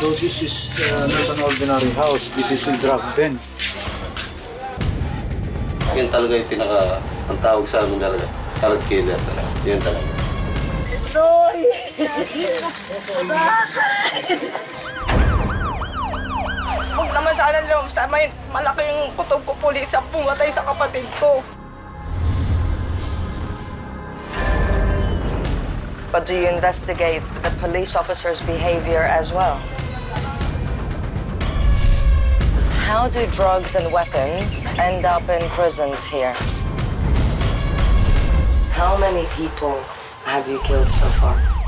So this is not an ordinary house. This is a drug den. Yan talaga yung ang tawag sa amin talaga. Card killer talaga. Yan talaga. Roy! Huwag naman sana nila may malaking kutob ko pulis ang pumatay sa kapatid ko. But do you investigate the police officer's behavior as well? How do drugs and weapons end up in prisons here? How many people have you killed so far?